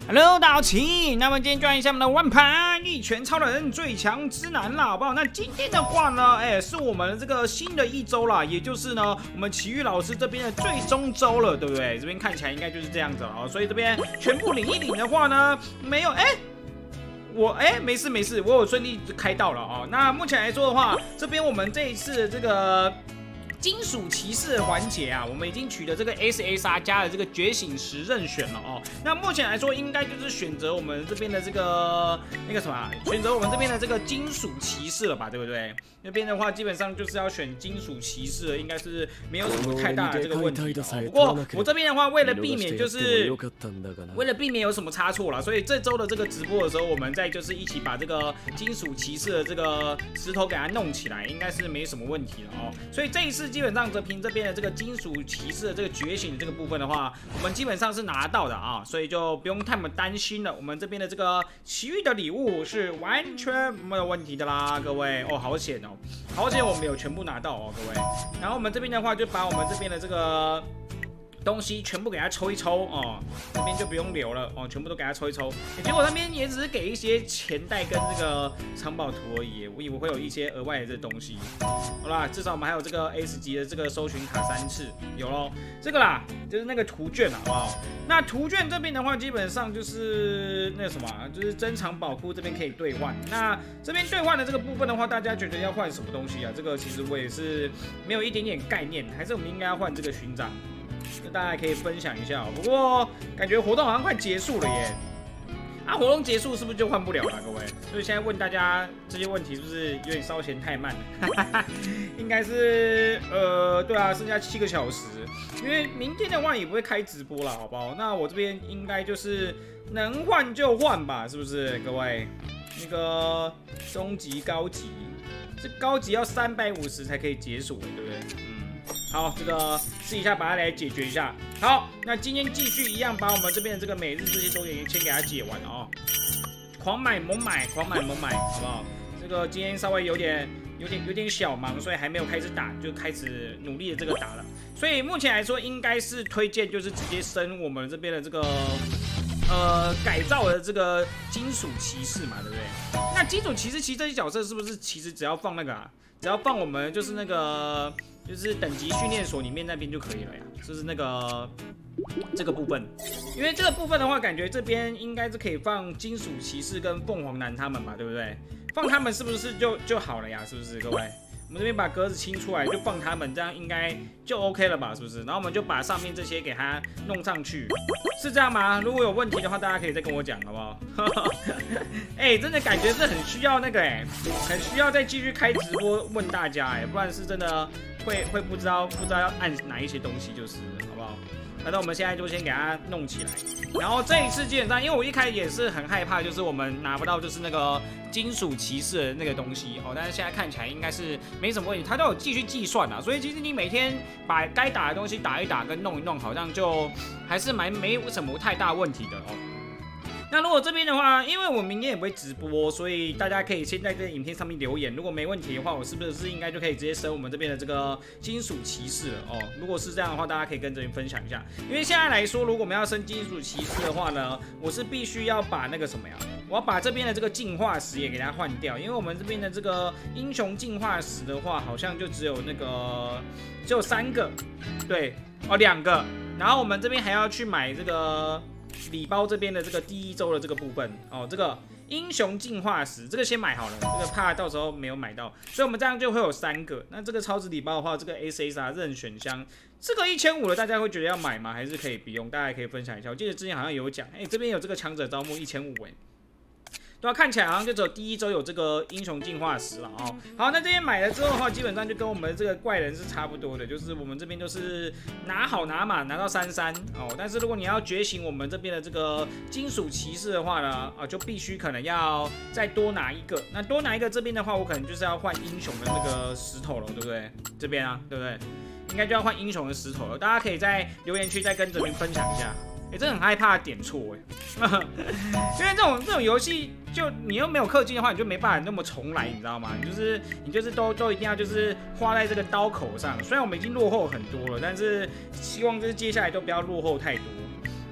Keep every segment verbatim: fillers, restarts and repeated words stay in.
Hello， 大家好，请那么今天转一下我们的万盘一拳超人最强之男啦，好不好？那今天的话呢，哎、欸，是我们这个新的一周啦，也就是呢，我们奇遇老师这边的最终周了，对不对？这边看起来应该就是这样子了，所以这边全部领一领的话呢，没有哎。欸我哎、欸，没事没事，我有顺利开到了哦。那目前来说的话，这边我们这一次的这个金属骑士的环节啊，我们已经取得这个 S S R 加了这个觉醒十任选了哦。那目前来说，应该就是选择我们这边的这个那个什么、啊，选择我们这边的这个金属骑士了吧，对不对？那边的话，基本上就是要选金属骑士了，应该是没有什么太大的这个问题的、哦。不过我这边的话，为了避免就是为了避免有什么差错啦，所以这周的这个直播的时候，我们再就是一起把这个金属骑士的这个石头给它弄起来，应该是没什么问题了哦。所以这一次基本上则凭这边的这个金属骑士的这个觉醒的这个部分的话，我们基本上是拿到的啊，所以就不用太么担心了。我们这边的这个奇遇的礼物是完全没有问题的啦，各位哦，好险哦。好险我们有全部拿到哦，各位。然后我们这边的话，就把我们这边的这个东西全部给它抽一抽哦，这边就不用留了哦，全部都给它抽一抽。欸、结果那边也只是给一些钱袋跟这个藏宝图而已，我以为会有一些额外的这东西。好啦，至少我们还有这个 S 级的这个搜寻卡三次，有咯。这个啦，就是那个图卷好不好？那图卷这边的话，基本上就是那个什么，就是珍藏宝库这边可以兑换。那这边兑换的这个部分的话，大家觉得要换什么东西啊？这个其实我也是没有一点点概念，还是我们应该要换这个勋章？那大家可以分享一下、喔。不过感觉活动好像快结束了耶。啊，活动结束是不是就换不了了，各位？所以现在问大家这些问题，是不是有点烧钱太慢了？应该是呃，对啊，剩下七个小时，因为明天的话也不会开直播了，好不好？那我这边应该就是能换就换吧，是不是，各位？那个中级、高级，这高级要三百五十才可以解锁，对不对？嗯。好，这个试一下，把它来解决一下。好，那今天继续一样，把我们这边的这个每日这些都给先给它解完了哦。狂买猛买，狂买猛买，好不好？这个今天稍微有点、有点、有点小忙，所以还没有开始打，就开始努力的这个打了。所以目前来说，应该是推荐就是直接升我们这边的这个呃改造的这个金属骑士嘛，对不对？那金属骑士其实这些角色是不是其实只要放那个啊？只要放我们就是那个。就是等级训练所里面那边就可以了呀，就是那个这个部分，因为这个部分的话，感觉这边应该是可以放金属骑士跟凤凰男他们吧，对不对？放他们是不是就就好了呀？是不是各位？我们这边把格子清出来，就放他们，这样应该就 OK 了吧？是不是？然后我们就把上面这些给它弄上去，是这样吗？如果有问题的话，大家可以再跟我讲，好不好？哎、欸，真的感觉是很需要那个哎、欸，很需要再继续开直播问大家哎、欸，不然是真的会会不知道不知道要按哪一些东西，就是好不好？那我们现在就先给它弄起来，然后这一次基本上，因为我一开始也是很害怕，就是我们拿不到就是那个金属骑士的那个东西哦，但是现在看起来应该是没什么问题，它都有继续计算啊，所以其实你每天把该打的东西打一打跟弄一弄，好像就还是蛮没有什么太大问题的哦。那如果这边的话，因为我明天也不会直播，所以大家可以先在这个影片上面留言。如果没问题的话，我是不是应该就可以直接升我们这边的这个金属骑士了哦？如果是这样的话，大家可以跟这边分享一下。因为现在来说，如果我们要升金属骑士的话呢，我是必须要把那个什么呀，我要把这边的这个进化石也给它换掉，因为我们这边的这个英雄进化石的话，好像就只有那个只有三个，对哦，两个。然后我们这边还要去买这个。礼包这边的这个第一周的这个部分哦，这个英雄进化石这个先买好了，这个怕到时候没有买到，所以我们这样就会有三个。那这个超值礼包的话，这个 S S R 任选箱，这个一千五的大家会觉得要买吗？还是可以不用？大家也可以分享一下。我记得之前好像有讲，哎、欸，这边有这个强者招募一千五哎。对啊，看起来好像就只有第一周有这个英雄进化石了哦。好，那这边买了之后的话，基本上就跟我们这个怪人是差不多的，就是我们这边都是拿好拿满，拿到三三哦。但是如果你要觉醒我们这边的这个金属骑士的话呢，啊，就必须可能要再多拿一个。那多拿一个这边的话，我可能就是要换英雄的那个石头了，对不对？这边啊，对不对？应该就要换英雄的石头了。大家可以在留言区再跟这边分享一下。哎、欸，真的很害怕点错哎，因为这种这种游戏，就你又没有氪金的话，你就没办法那么重来，你知道吗？你就是你就是都都一定要就是花在这个刀口上。虽然我们已经落后很多了，但是希望就是接下来都不要落后太多。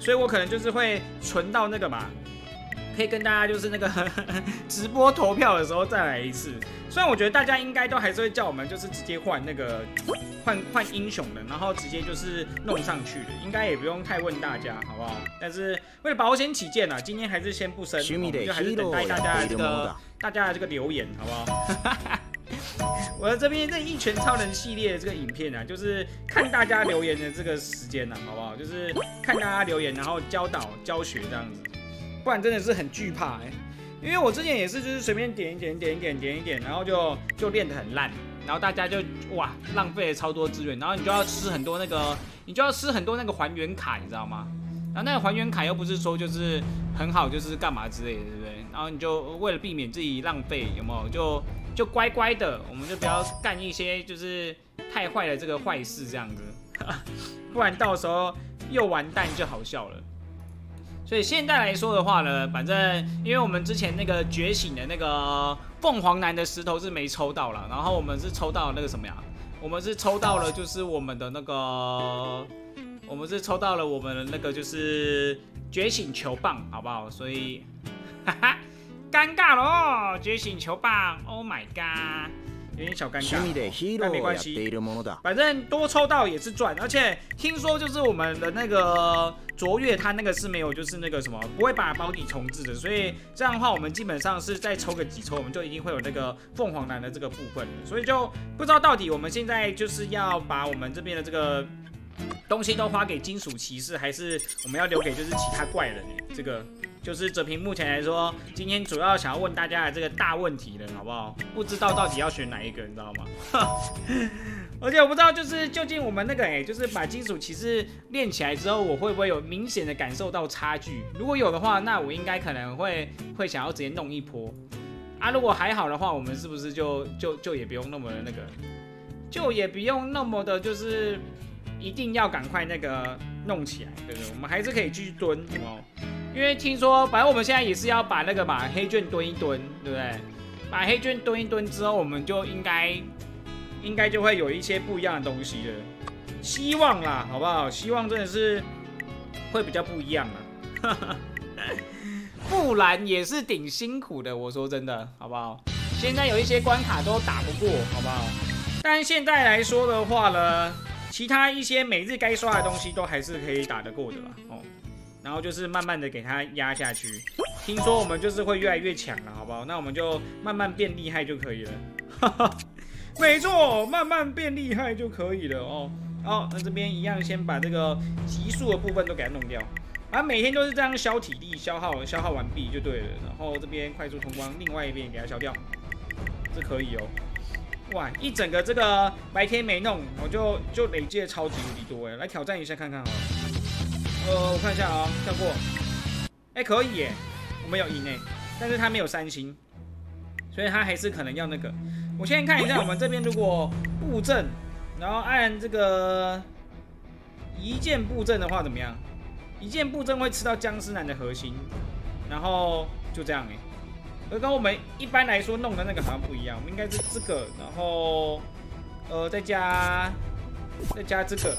所以我可能就是会存到那个嘛。可以跟大家就是那个直播投票的时候再来一次。虽然我觉得大家应该都还是会叫我们就是直接换那个换换英雄的，然后直接就是弄上去的，应该也不用太问大家，好不好？但是为了保险起见啊，今天还是先不升，我们就还是等待大家的这个大家的这个留言，好不好？我的这边这一拳超人系列的这个影片啊，就是看大家留言的这个时间啊，好不好？就是看大家留言，然后教导教学这样子。不然真的是很惧怕哎、欸，因为我之前也是就是随便点一点点一点点一点，然后就就练得很烂，然后大家就哇浪费了超多资源，然后你就要吃很多那个你就要吃很多那个还原卡，你知道吗？然后那个还原卡又不是说就是很好，就是干嘛之类的，对不对？然后你就为了避免自己浪费，有没有？就就乖乖的，我们就不要干一些就是太坏的这个坏事这样子，不然到时候又完蛋就好笑了。所以现在来说的话呢，反正因为我们之前那个觉醒的那个凤凰男的石头是没抽到了，然后我们是抽到那个什么呀？我们是抽到了就是我们的那个，我们是抽到了我们的那个就是觉醒球棒，好不好？所以，哈哈，尴尬咯，觉醒球棒 ，Oh my god！ 有点小尴尬，但没关系，反正多抽到也是赚。而且听说就是我们的那个卓越，它那个是没有就是那个什么，不会把保底重置的，所以这样的话，我们基本上是再抽个几抽，我们就一定会有那个凤凰男的这个部分了。所以就不知道到底我们现在就是要把我们这边的这个东西都花给金属骑士，还是我们要留给就是其他怪人？这个。就是哲平目前来说，今天主要想要问大家的这个大问题了，好不好？不知道到底要选哪一个，你知道吗？而且我不知道，就是究竟我们那个哎、欸，就是把金属骑士练起来之后，我会不会有明显的感受到差距？如果有的话，那我应该可能会会想要直接弄一波啊。如果还好的话，我们是不是就就就也不用那么的那个，就也不用那么的，就是一定要赶快那个弄起来，对不对？我们还是可以继续蹲，有没有？因为听说，反正我们现在也是要把那个把黑券蹲一蹲，对不对？把黑券蹲一蹲之后，我们就应该应该就会有一些不一样的东西了。希望啦，好不好？希望真的是会比较不一样啦。不然也是挺辛苦的，我说真的，好不好？现在有一些关卡都打不过，好不好？但现在来说的话呢，其他一些每日该刷的东西都还是可以打得过的啦，哦。然后就是慢慢的给它压下去，听说我们就是会越来越强了，好不好？那我们就慢慢变厉害就可以了。没错，慢慢变厉害就可以了哦。好，那这边一样先把这个极速的部分都给它弄掉，反正每天都是这样消体力，消耗消耗完毕就对了。然后这边快速通关，另外一边给它消掉，这可以哦。哇，一整个这个白天没弄，我就就累积了超级无敌多哎，来挑战一下看看好了。呃，我看一下啊、哦，跳过。哎、欸，可以耶，我们有赢哎，但是他没有三星，所以他还是可能要那个。我先看一下我们这边，如果布阵，然后按这个一键布阵的话怎么样？一键布阵会吃到僵尸男的核心，然后就这样哎。而跟我们一般来说弄的那个好像不一样，我们应该是这个，然后呃再加再加这个。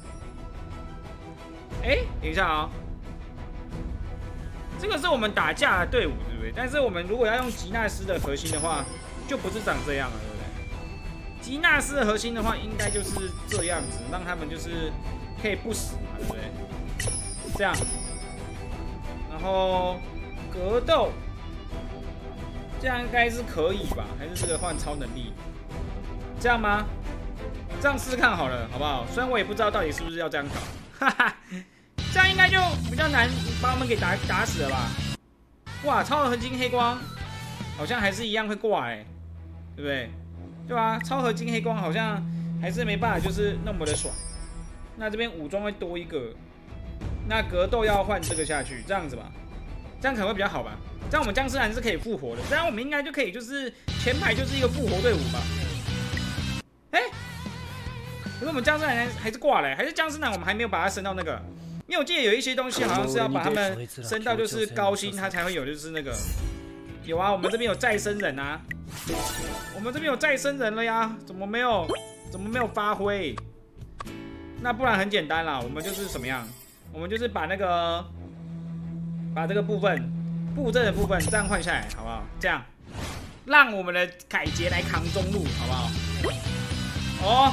哎、欸，等一下啊、哦，这个是我们打架的队伍，对不对？但是我们如果要用吉纳斯的核心的话，就不是长这样了，对不对？吉纳斯的核心的话，应该就是这样子，让他们就是可以不死嘛，对不对？这样，然后格斗，这样应该是可以吧？还是这个换超能力？这样吗？这样试试看好了，好不好？虽然我也不知道到底是不是要这样搞，哈哈。这样应该就比较难把我们给打打死了吧？哇，超合金黑光好像还是一样会挂哎、欸，对不对？对吧？超合金黑光好像还是没办法，就是那么的爽。那这边武装会多一个，那格斗要换这个下去，这样子吧，这样可能会比较好吧？这样我们僵尸男是可以复活的，这样我们应该就可以就是前排就是一个复活队伍吧？哎、欸，可是我们僵尸男还是挂了、欸，还是僵尸男我们还没有把它升到那个。因为我记得有一些东西好像是要把他们升到就是高星，它才会有就是那个有啊，我们这边有再生人啊，我们这边有再生人了呀，怎么没有怎么没有发挥？那不然很简单啦，我们就是什么样？我我们就是把那个把这个部分布阵的部分这样换下来，好不好？这样让我们的凯杰来扛中路，好不好？哦，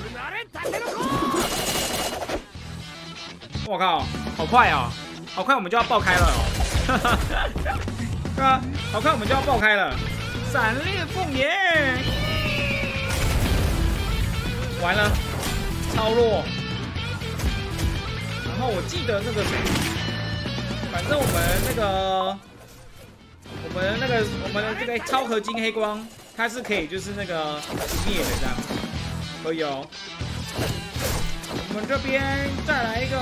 我靠，好快哦，好快我们就要爆开了哦！对啊，好快我们就要爆开了，闪裂凤眼，完了，超弱。然后我记得那个谁，反正我们那个。我们那个我们的这个超合金黑光，它是可以就是那个灭的这样，可以哦。我们这边再来一个，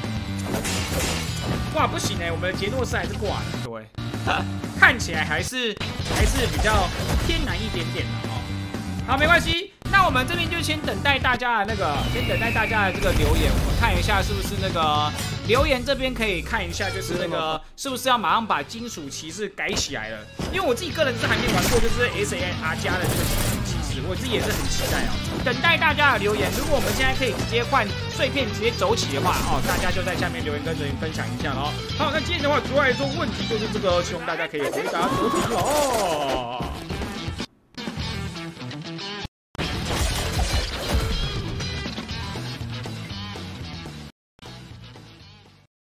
哇不行哎，我们的杰诺斯还是挂的，各位，看起来还是还是比较偏难一点点的哦。好，没关系，那我们这边就先等待大家的那个，先等待大家的这个留言，我们看一下是不是那个。留言这边可以看一下，就是那个是不是要马上把金属骑士改起来了？因为我自己个人是还没玩过，就是 S A R 加的这个金属骑士，我自己也是很期待哦。等待大家的留言，如果我们现在可以直接换碎片直接走起的话，哦，大家就在下面留言跟人分享一下喽。好，那今天的话主要来说问题就是这个，希望大家可以回答得题哦。